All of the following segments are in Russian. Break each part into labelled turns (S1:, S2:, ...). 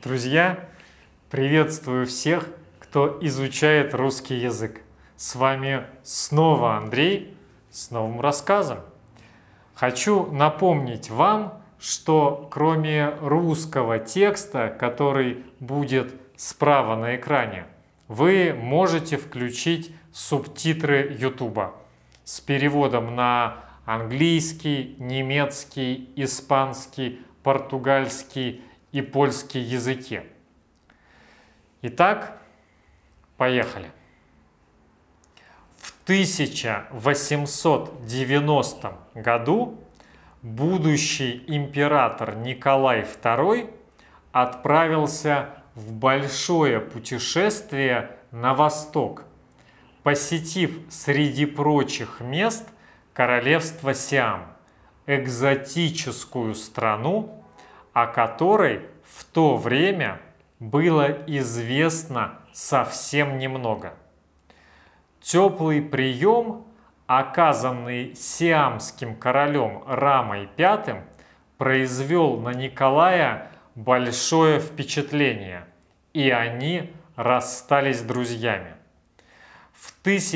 S1: Друзья, приветствую всех, кто изучает русский язык. С вами снова Андрей с новым рассказом. Хочу напомнить вам, что кроме русского текста, который будет справа на экране, вы можете включить субтитры YouTube с переводом на английский, немецкий, испанский, португальский и польский языки. Итак, поехали. В 1890 году будущий император Николай II отправился в большое путешествие на восток, посетив среди прочих мест королевство Сиам, экзотическую страну, о которой в то время было известно совсем немного. Теплый прием, оказанный сиамским королем Рамой V, произвел на Николая большое впечатление, и они расстались друзьями. В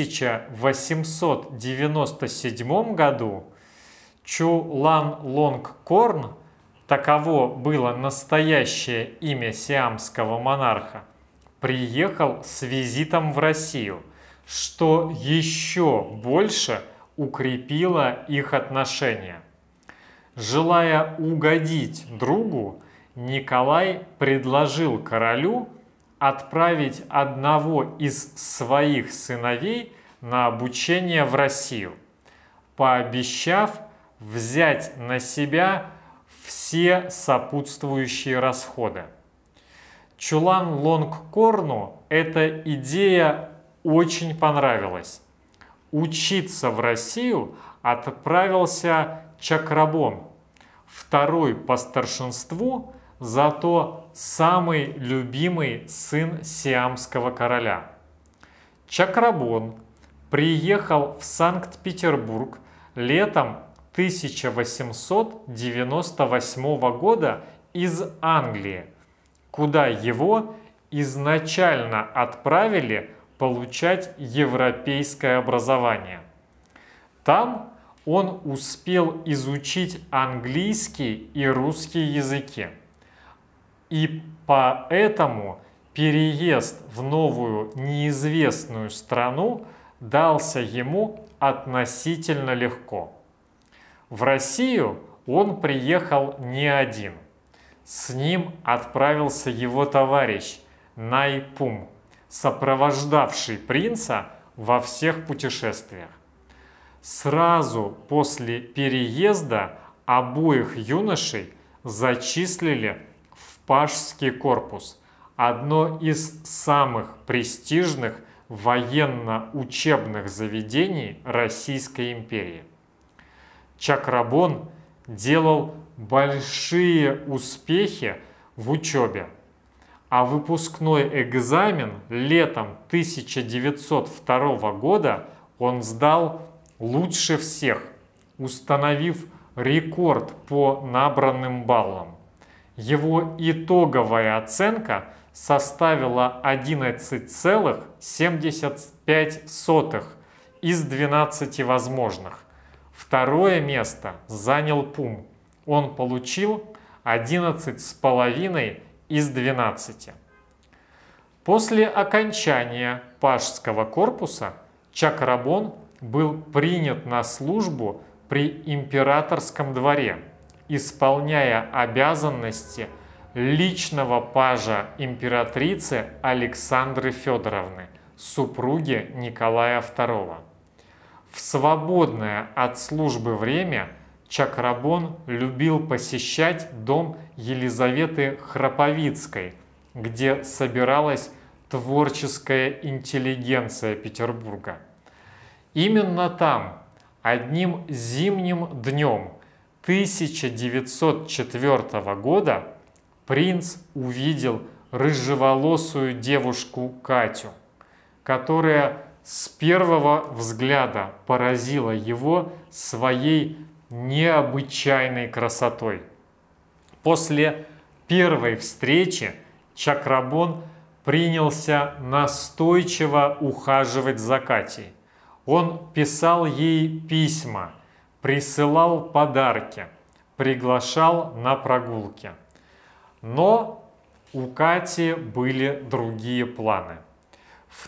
S1: 1897 году Чуланлонгкорн, таково было настоящее имя сиамского монарха, приехал с визитом в Россию, что еще больше укрепило их отношения. Желая угодить другу, Николай предложил королю отправить одного из своих сыновей на обучение в Россию, пообещав взять на себя все сопутствующие расходы. Чуланлонгкорну эта идея очень понравилась. Учиться в Россию отправился Чакрабон, второй по старшинству, зато самый любимый сын сиамского короля. Чакрабон приехал в Санкт-Петербург летом 1898 года из Англии, куда его изначально отправили получать европейское образование. Там он успел изучить английский и русский языки, и поэтому переезд в новую неизвестную страну дался ему относительно легко. В Россию он приехал не один. С ним отправился его товарищ Найпум, сопровождавший принца во всех путешествиях. Сразу после переезда обоих юношей зачислили в Пажский корпус, одно из самых престижных военно-учебных заведений Российской империи. Чакрабон делал большие успехи в учебе, а выпускной экзамен летом 1902 года он сдал лучше всех, установив рекорд по набранным баллам. Его итоговая оценка составила 11,75 из 12 возможных. Второе место занял Пум. Он получил 11,5 из 12. После окончания Пажского корпуса Чакрабон был принят на службу при императорском дворе, исполняя обязанности личного пажа императрицы Александры Федоровны, супруги Николая II. В свободное от службы время Чакрабон любил посещать дом Елизаветы Храповицкой, где собиралась творческая интеллигенция Петербурга. Именно там, одним зимним днем 1904 года, принц увидел рыжеволосую девушку Катю, которая с первого взгляда поразила его своей необычайной красотой. После первой встречи Чакрабон принялся настойчиво ухаживать за Катей. Он писал ей письма, присылал подарки, приглашал на прогулки. Но у Кати были другие планы. В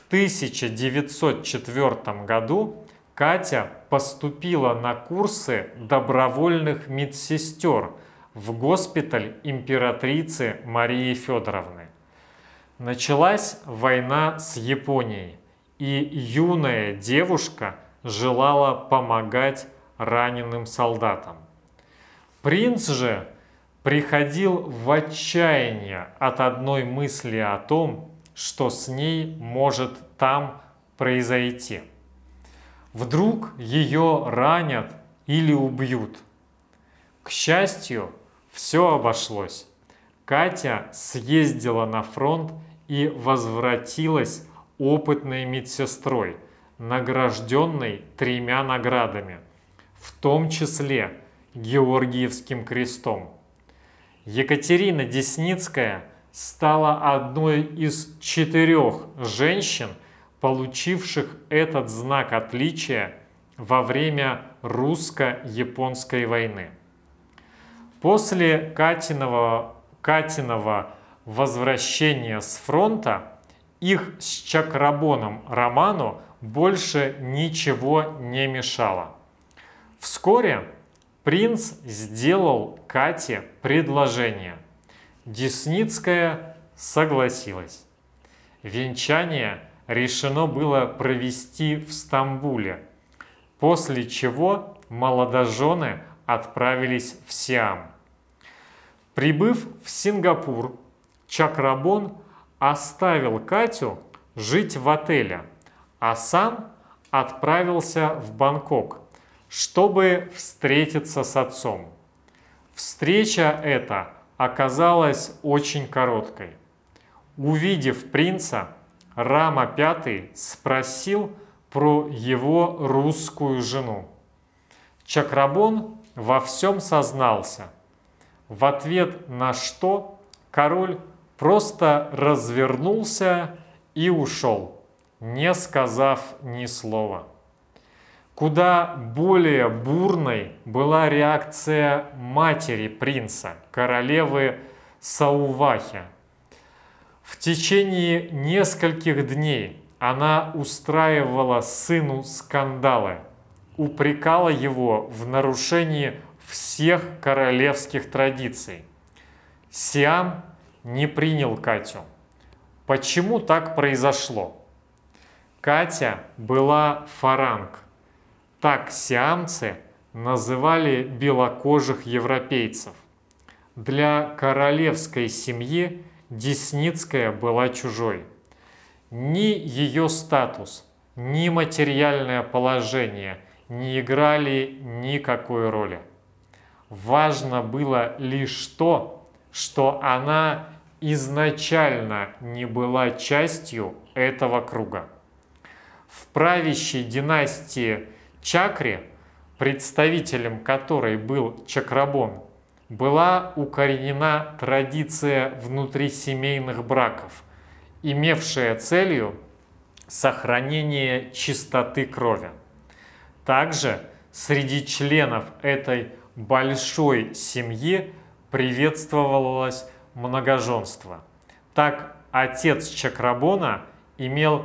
S1: 1904 году Катя поступила на курсы добровольных медсестер в госпиталь императрицы Марии Федоровны. Началась война с Японией, и юная девушка желала помогать раненым солдатам. Принц же приходил в отчаяние от одной мысли о том, что с ней может там произойти. Вдруг ее ранят или убьют. К счастью, все обошлось. Катя съездила на фронт и возвратилась опытной медсестрой, награжденной 3 наградами, в том числе Георгиевским крестом. Екатерина Десницкая стала одной из 4 женщин, получивших этот знак отличия во время русско-японской войны. После Катиного возвращения с фронта их с Чакрабоном роману больше ничего не мешало. Вскоре принц сделал Кате предложение. Десницкая согласилась. Венчание решено было провести в Стамбуле, после чего молодожены отправились в Сиам. Прибыв в Сингапур, Чакрабон оставил Катю жить в отеле, а сам отправился в Бангкок, чтобы встретиться с отцом. Встреча эта оказалась очень короткой. Увидев принца, Рама V спросил про его русскую жену. Чакрабон во всем сознался, в ответ на что король просто развернулся и ушел, не сказав ни слова. Куда более бурной была реакция матери принца, королевы Саувахи. В течение нескольких дней она устраивала сыну скандалы, упрекала его в нарушении всех королевских традиций. Сиам не принял Катю. Почему так произошло? Катя была фаранг. Так сиамцы называли белокожих европейцев. Для королевской семьи Десницкая была чужой. Ни ее статус, ни материальное положение не играли никакой роли. Важно было лишь то, что она изначально не была частью этого круга. В правящей династии Чакри, представителем которой был Чакрабон, была укоренена традиция внутрисемейных браков, имевшая целью сохранение чистоты крови. Также среди членов этой большой семьи приветствовалось многоженство. Так отец Чакрабона имел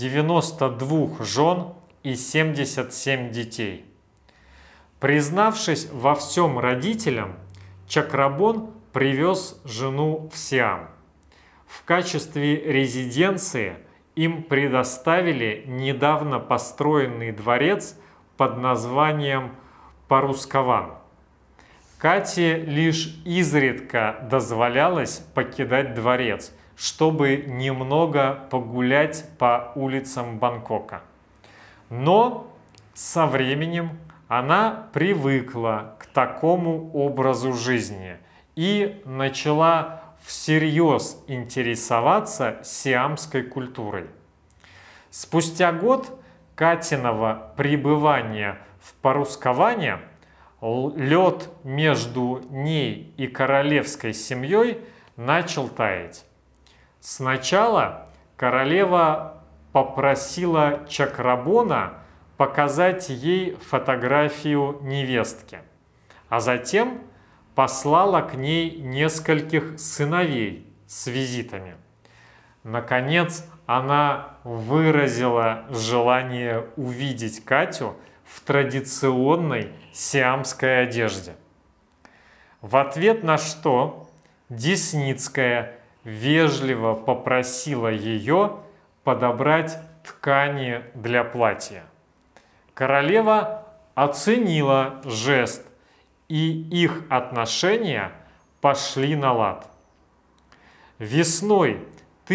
S1: 92 жен и 77 детей. Признавшись во всем родителям, Чакрабон привез жену в Сиам. В качестве резиденции им предоставили недавно построенный дворец под названием Парускован. Кате лишь изредка дозволялось покидать дворец, чтобы немного погулять по улицам Бангкока. Но со временем она привыкла к такому образу жизни и начала всерьез интересоваться сиамской культурой. Спустя год Катиного пребывания в Парусковане лед между ней и королевской семьей начал таять. Сначала королева попросила Чакрабона показать ей фотографию невестки, а затем послала к ней нескольких сыновей с визитами. Наконец, она выразила желание увидеть Катю в традиционной сиамской одежде. В ответ на что Десницкая вежливо попросила ее подобрать ткани для платья. Королева оценила жест, и их отношения пошли на лад. Весной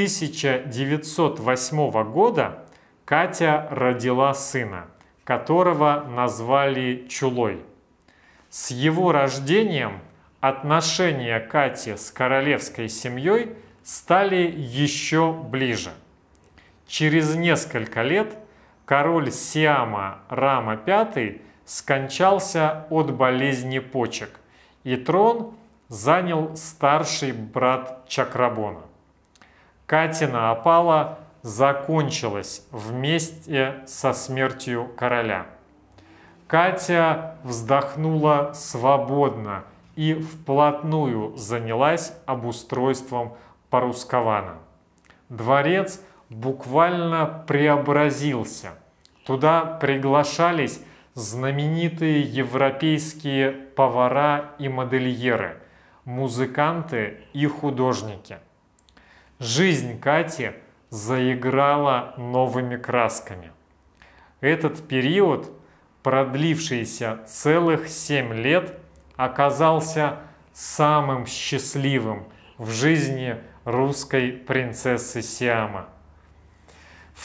S1: 1908 года Катя родила сына, которого назвали Чулой. С его рождением отношения Кати с королевской семьей стали еще ближе. Через несколько лет король Сиама Рама V скончался от болезни почек, и трон занял старший брат Чакрабона. Катина опала закончилась вместе со смертью короля. Катя вздохнула свободно и вплотную занялась обустройством Парускована. Дворец буквально преобразился. Туда приглашались знаменитые европейские повара и модельеры, музыканты и художники. Жизнь Кати заиграла новыми красками. Этот период, продлившийся целых 7 лет, оказался самым счастливым в жизни русской принцессы Сиама. В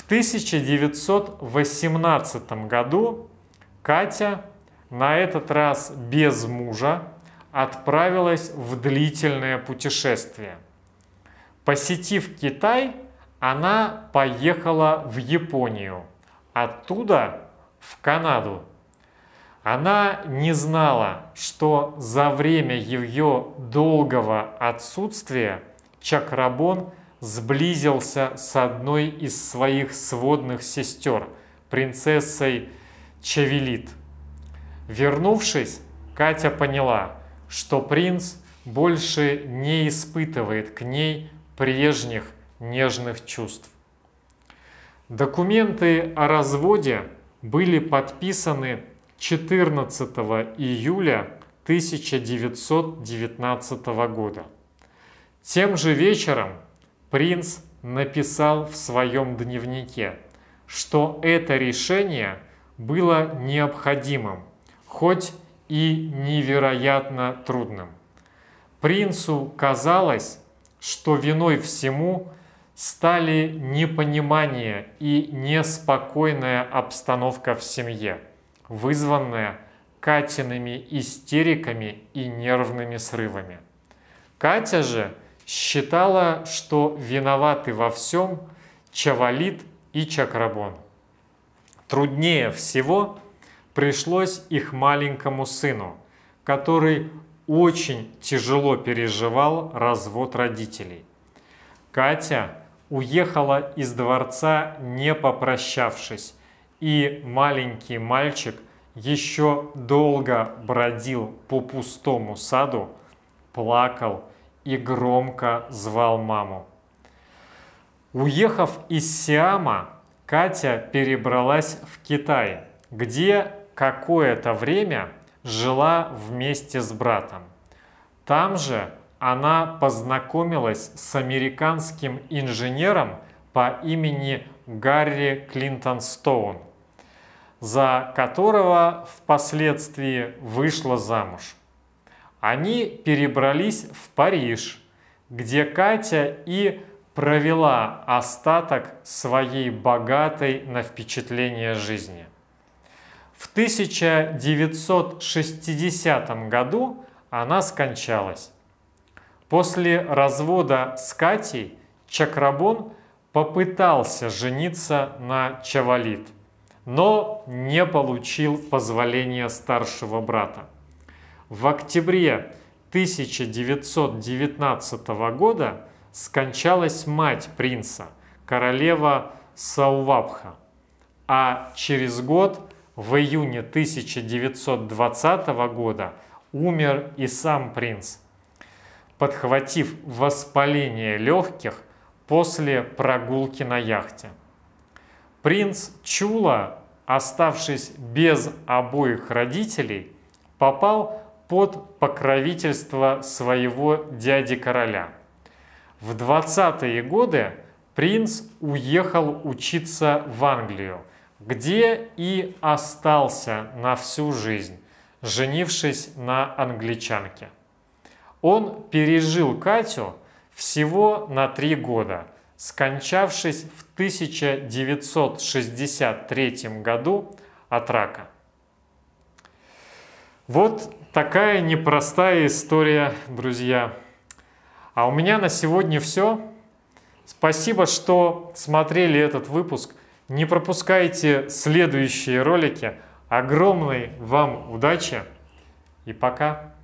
S1: 1918 году Катя, на этот раз без мужа, отправилась в длительное путешествие. Посетив Китай, она поехала в Японию, оттуда в Канаду. Она не знала, что за время ее долгого отсутствия Чакрабон сблизился с одной из своих сводных сестер, принцессой Чавелит. Вернувшись, Катя поняла, что принц больше не испытывает к ней прежних нежных чувств. Документы о разводе были подписаны 14 июля 1919 года. Тем же вечером принц написал в своем дневнике, что это решение было необходимым, хоть и невероятно трудным. Принцу казалось, что виной всему стали непонимание и неспокойная обстановка в семье, вызванная Катиными истериками и нервными срывами. Катя же считала, что виноваты во всем Чавалит и Чакрабон. Труднее всего пришлось их маленькому сыну, который очень тяжело переживал развод родителей. Катя уехала из дворца, не попрощавшись, и маленький мальчик еще долго бродил по пустому саду, плакал и громко звал маму. Уехав из Сиама, Катя перебралась в Китай, где какое-то время жила вместе с братом. Там же она познакомилась с американским инженером по имени Гарри Клинтон Стоун, за которого впоследствии вышла замуж. Они перебрались в Париж, где Катя и провела остаток своей богатой на впечатление жизни. В 1960 году она скончалась. После развода с Катей Чакрабон попытался жениться на Чавалит, но не получил позволения старшего брата. В октябре 1919 года скончалась мать принца, королева Саувабха, а через год, в июне 1920 года, умер и сам принц, подхватив воспаление легких после прогулки на яхте. Принц Чула, оставшись без обоих родителей, попал под покровительство своего дяди-короля. В 20-е годы принц уехал учиться в Англию, где и остался на всю жизнь, женившись на англичанке. Он пережил Катю всего на 3 года, скончавшись в 1963 году от рака. Вот такая непростая история, друзья. А у меня на сегодня все. Спасибо, что смотрели этот выпуск. Не пропускайте следующие ролики. Огромной вам удачи и пока!